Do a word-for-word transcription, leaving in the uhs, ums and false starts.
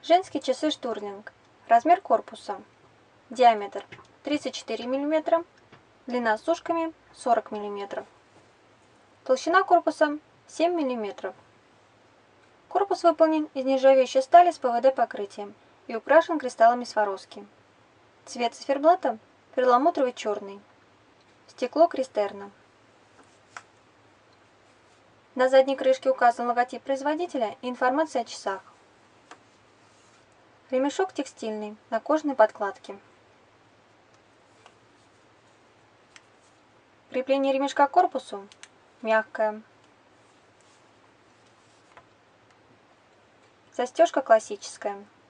Женские часы Штурлинг. Размер корпуса. Диаметр тридцать четыре миллиметра. Длина с ушками сорок миллиметров. Толщина корпуса семь миллиметров. Корпус выполнен из нержавеющей стали с ПВД покрытием и украшен кристаллами Сваровски. Цвет циферблата перламутровый черный. Стекло Кристерна. На задней крышке указан логотип производителя и информация о часах. Ремешок текстильный, на кожаной подкладке. Крепление ремешка к корпусу мягкое. Застежка классическая.